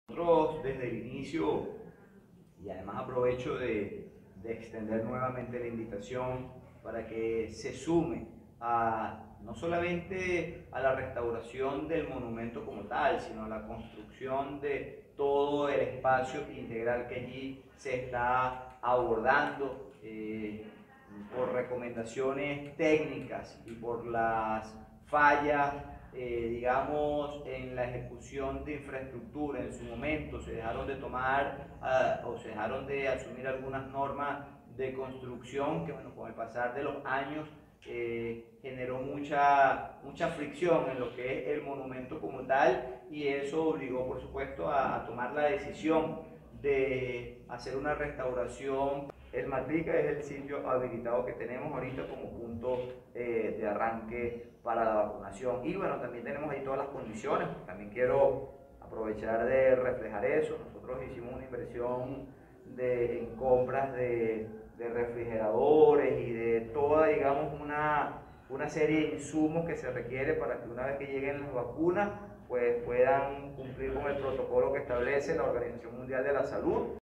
Nosotros desde el inicio, y además aprovecho de extender nuevamente la invitación para que se sume no solamente a la restauración del monumento como tal, sino a la construcción de todo el espacio integral que allí se está abordando por recomendaciones técnicas y por las fallas, digamos, en la ejecución de infraestructura. En su momento se dejaron de tomar o se dejaron de asumir algunas normas de construcción que, bueno, con el pasar de los años generó mucha fricción en lo que es el monumento como tal, y eso obligó, por supuesto, a tomar la decisión de hacer una restauración. El Matrica es el sitio habilitado que tenemos ahorita como punto de arranque para la vacunación. Y bueno, también tenemos ahí todas las condiciones. También quiero aprovechar de reflejar eso. Nosotros hicimos una inversión en compras de refrigeradores y de toda, digamos, una serie de insumos que se requiere para que una vez que lleguen las vacunas, pues puedan cumplir con el protocolo que establece la Organización Mundial de la Salud.